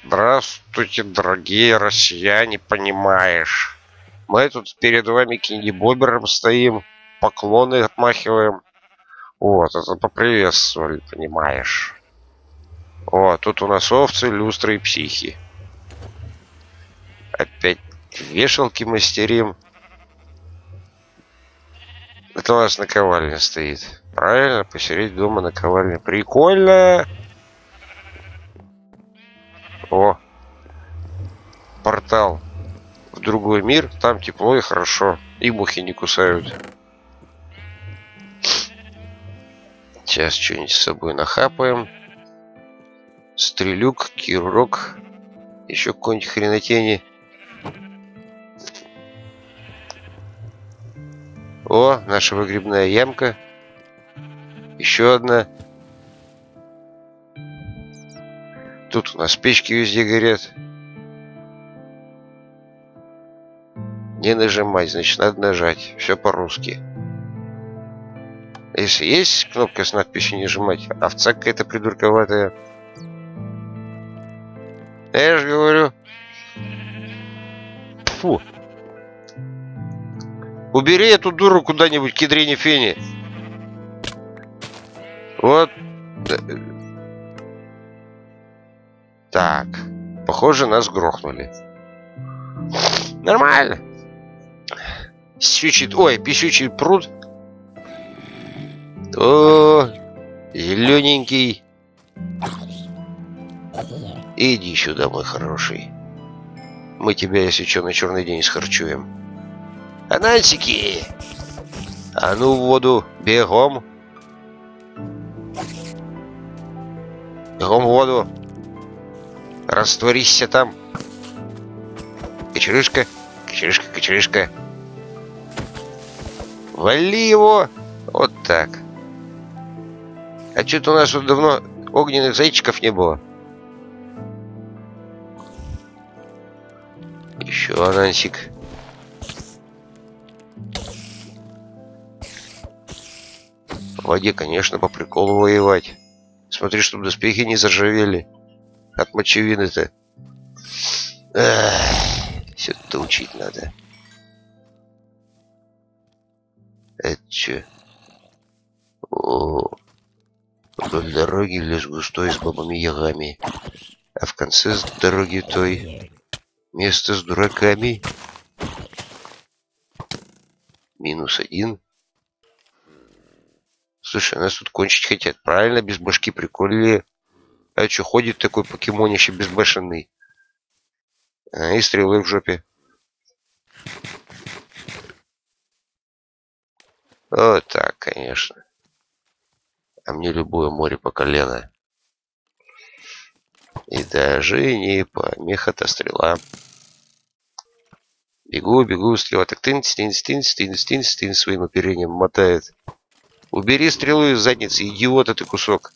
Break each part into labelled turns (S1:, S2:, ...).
S1: Здравствуйте, дорогие россияне, понимаешь. Мы тут перед вами кинги-бобером стоим, поклоны отмахиваем. Вот, это поприветствовали, понимаешь. О, тут у нас овцы, люстры и психи. Опять вешалки мастерим. Это у нас наковальня стоит. Правильно, посередине дома наковальня. Прикольно! О, портал в другой мир. Там тепло и хорошо. И мухи не кусают. Сейчас что-нибудь с собой нахапаем. Стрелюк, кирок. Еще какой-нибудь хренотени. О, наша выгребная ямка. Еще одна. Тут у нас печки везде горят. Не нажимать, значит, надо нажать. Все по-русски. Если есть кнопка с надписью «не нажимать», овца какая-то придурковатая. Я же говорю. Фу. Убери эту дуру куда-нибудь, кедрени фени. Вот. Так. Похоже, нас грохнули. Нормально. Пищучий пруд. О, зелененький. Иди сюда, мой хороший. Мы тебя, если что, на черный день схарчуем. Анансики! А ну в воду, бегом. Бегом в воду. Растворися там. Кочерышка, кочерышка, кочерышка. Вали его. Вот так. А что-то у нас тут давно огненных зайчиков не было. Еще анансик. В воде, конечно, по приколу воевать. Смотри, чтобы доспехи не заржавели. От мочевины-то. Все это учить надо. Это че? О, вдоль дороги лес густой с бабами-ягами. А в конце дороги той место с дураками. -1. Слушай, нас тут кончить хотят. Правильно, без башки приколили. А что, ходит такой покемонище безбашенный? И стрелы в жопе. Вот так, конечно. А мне любое море по колено. И даже не помеха-то стрела. Бегу, бегу, стрела. Так тынц своим оперением мотает. Убери стрелу из задницы, идиот, ты кусок.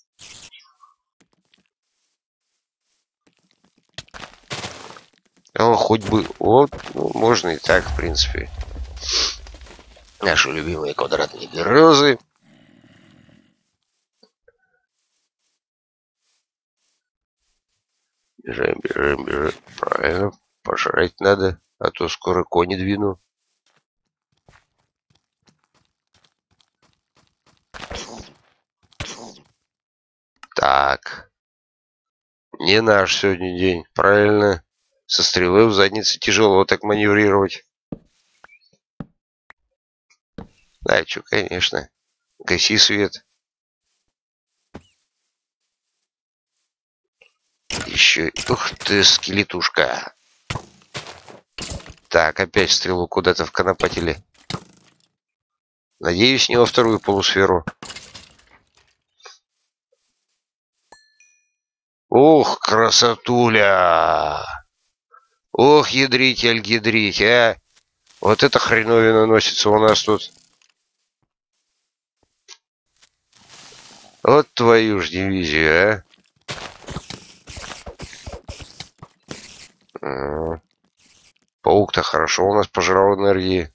S1: О, хоть бы... Вот, ну, можно и так, в принципе. Наши любимые квадратные березы. Бежим, бежим, бежим. Правильно, пожрать надо, а то скоро кони двину. Так. Не наш сегодня день, правильно. Со стрелой в заднице тяжело так маневрировать. Да, что, конечно. Гаси свет. Еще... Ух ты, скелетушка. Так, опять стрелу куда-то вконопатили. Надеюсь, не во вторую полусферу. Ух, красотуля! Ох, ядрить, альгидрить, а! Вот это хреновина носится у нас тут. Вот твою ж дивизию, а! Паук-то хорошо у нас пожрал энергии.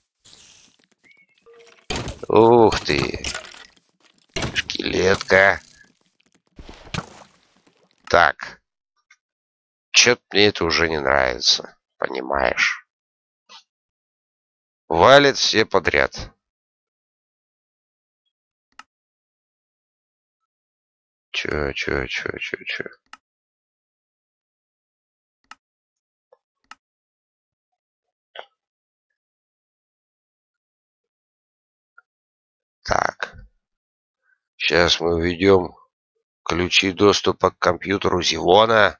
S1: Ух ты! Шкилет. Клетка. Так. Чё-то мне это уже не нравится, понимаешь? Валят все подряд. Чё? Так, сейчас мы введем ключи доступа к компьютеру Зевона,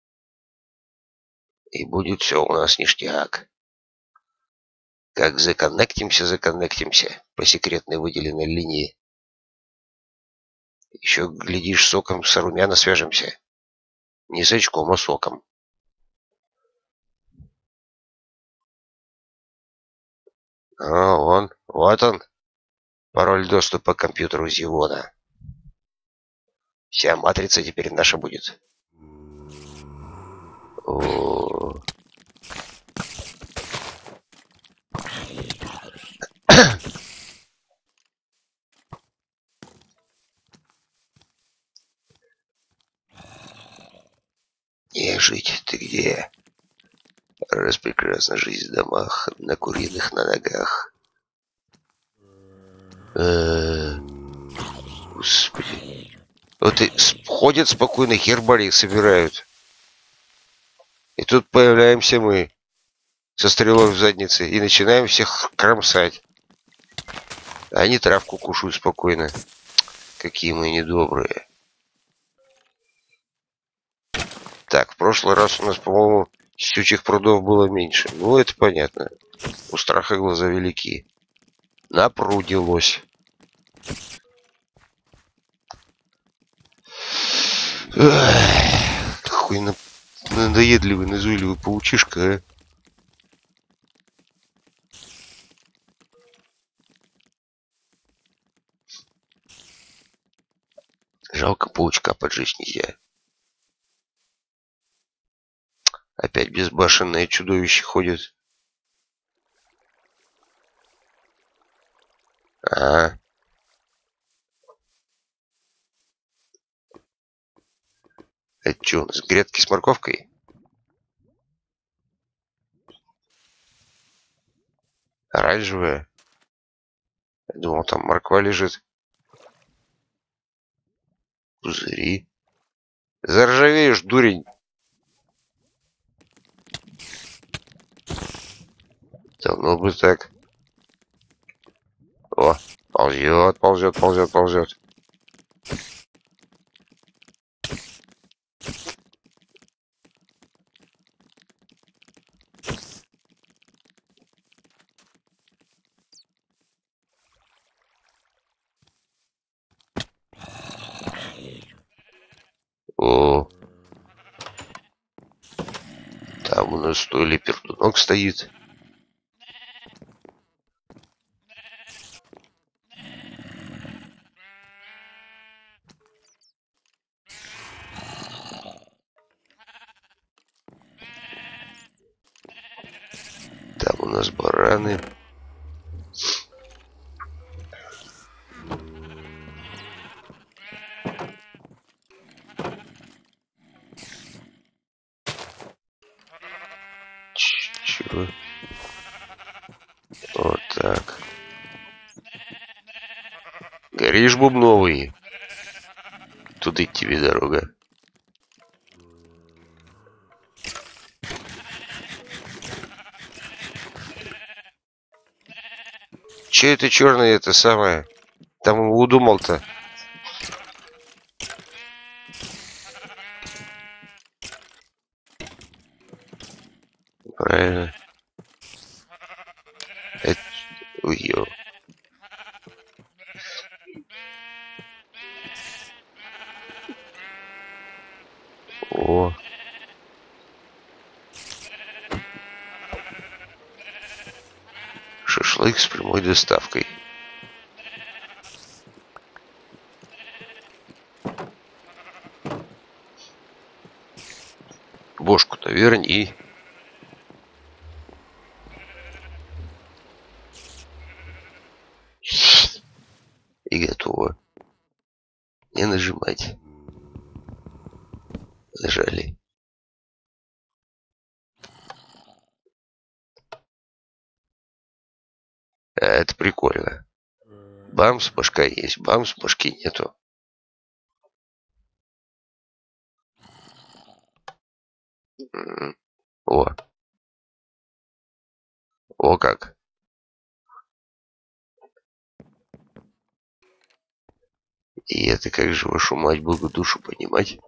S1: и будет все у нас ништяк. Как законнектимся по секретной выделенной линии. Еще, глядишь, соком с румяна свяжемся. Не с очком, а соком. Вот он, пароль доступа к компьютеру Зевона. Вся матрица теперь наша будет. О. Жить ты где? Распрекрасна жизнь в домах, на куриных на ногах. Господи. Вот и ходят спокойно, гербарий собирают. И тут появляемся мы со стрелой в заднице и начинаем всех кромсать. А они травку кушают спокойно. Какие мы недобрые. Так, в прошлый раз у нас, по-моему, щучьих прудов было меньше. Ну, это понятно. У страха глаза велики. Напрудилось. Какой надоедливый, назойливый паучишка, а. Жалко, паучка поджечь нельзя. Опять безбашенное чудовище ходит. Ага. Это что у нас, грядки с морковкой? Оранжевая? Я думал, там морква лежит. Пузыри. Заржавеешь, дурень. Давно бы так. О, ползет. О, там у нас то ли пердунок стоит. Там у нас бараны. Чего? Вот так. Горишь, бубновый. Туда тебе дорога. Че это черное, это самое? Там удумал-то. Правильно. Это... Ой-ё. О. Шашлык с прямой доставкой. Бошку-то верни. И готово. Не нажимать. Нажали. это прикольно. Бамс, башка есть, бамс, башки нету. О. О как. И это как же вашу мать Богу душу понимать?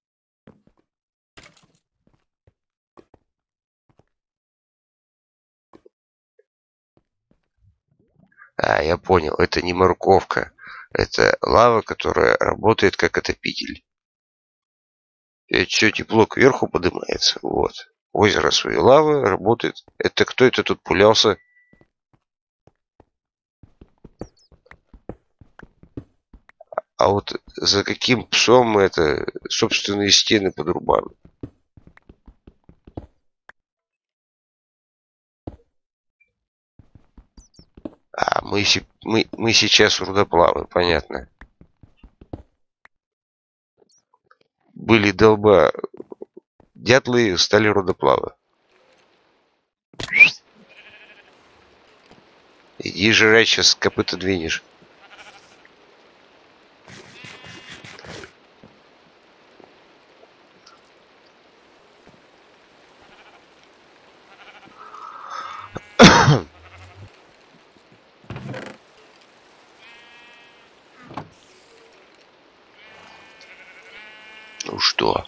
S1: А, я понял, это не морковка. Это лава, которая работает как отопитель. Это все тепло кверху поднимается. Вот. Озеро своей лавы работает. Это кто это тут пулялся? А вот за каким псом мы это собственные стены подрубаем? А, мы сейчас рудоплавы, понятно. Были долба дятлы, стали рудоплавы. Иди жрать, сейчас копыта двинешь. Ну что?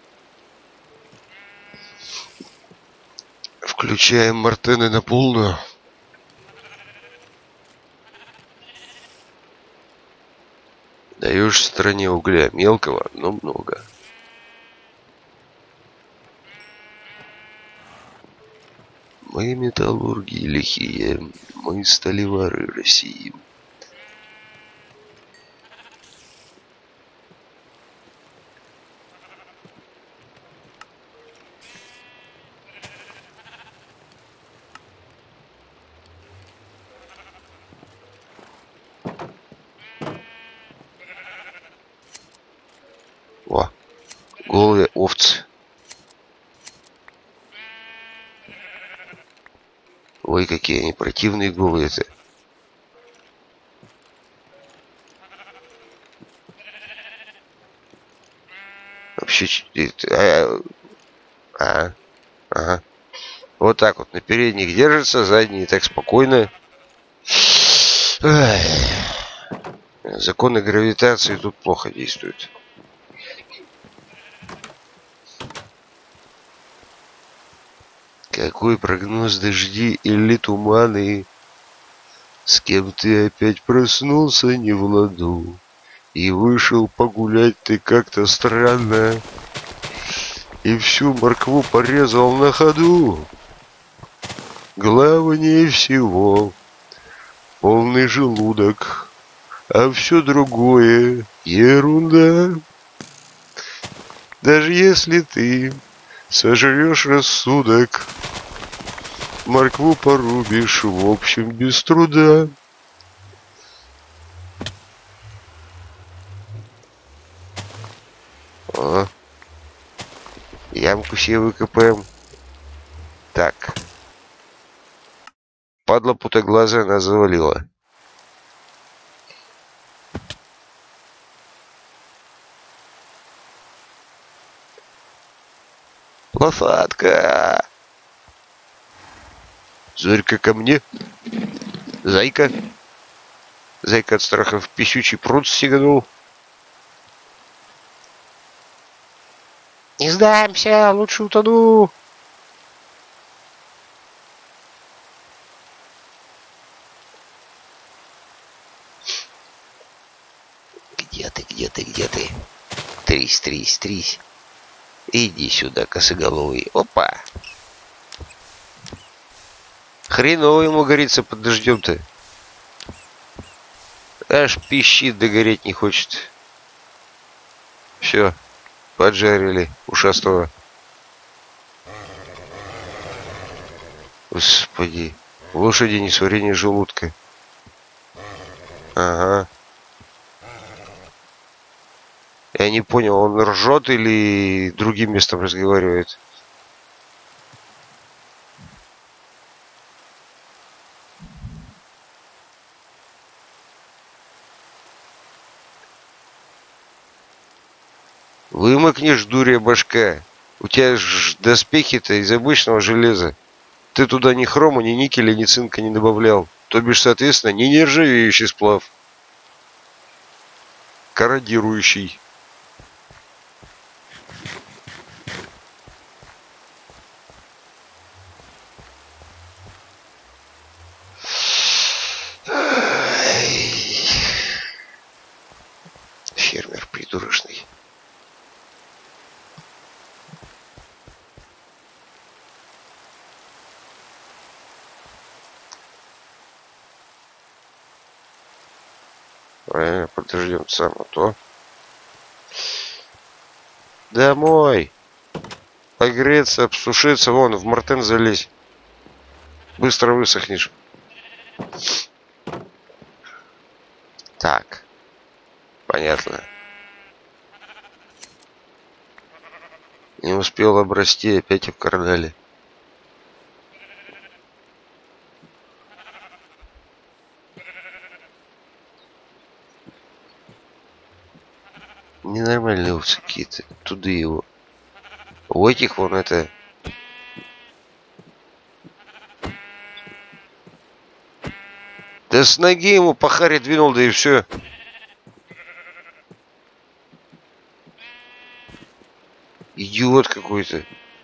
S1: Включаем мартены на полную. Даешь стране угля мелкого, но много. Мы металлурги лихие, мы сталевары России. О, голые овцы. Ой, какие они противные голые-то. Вообще, ага. Вот так вот на передних держится, задние так спокойно. Ай. Законы гравитации тут плохо действуют. Какой прогноз дожди или туманы? С кем ты опять проснулся не в ладу? И вышел погулять ты как-то странно. И всю моркву порезал на ходу. Главнее всего полный желудок, а все другое ерунда. Даже если ты сожрешь рассудок, моркву порубишь в общем без труда. О, ямку себе выкопаем. Так. Падла путоглазая нас завалила. Лошадка! Зорька ко мне. Зайка. Зайка от страха в пищучий пруд сиганул. Не сдамся, лучше утону. Где ты? Трись. Иди сюда, косоголовый. Опа! Хреново ему горится под дождем-то. Аж пищит, догореть не хочет. Все, поджарили ушастого. Господи, лошади несварение желудка. Ага. Я не понял, он ржет или другим местом разговаривает? Вымокнешь, дурья башка. У тебя ж доспехи-то из обычного железа. Ты туда ни хрома, ни никеля, ни цинка не добавлял. То бишь, соответственно, не нержавеющий сплав. Корродирующий. Фермер придурочный. Подождем сам, а то. Домой. Погреться, обсушиться. Вон, в Мартен залезь. Быстро высохнешь. Так. Понятно. Не успел обрасти, опять обкардали. Ненормальные овцы какие-то. Туда его. У этих вон это... Да с ноги ему по харе двинул, да и все. Идиот какой-то.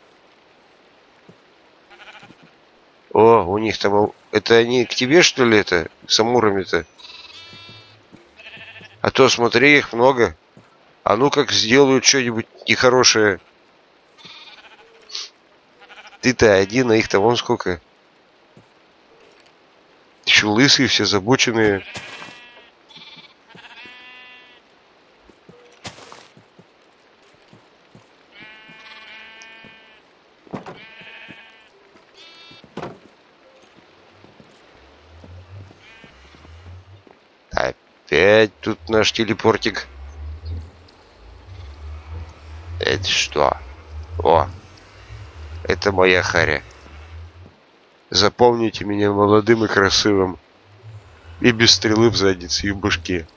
S1: О, у них там... Это они к тебе, что ли, это? С амурами-то? А то, смотри, их много. А ну как сделают что-нибудь нехорошее. Ты-то один, а их-то вон сколько. Еще лысые все, забоченные. Опять тут наш телепортик. Это что? О, это моя харя. Запомните меня молодым и красивым. И без стрелы в заднице и в башке.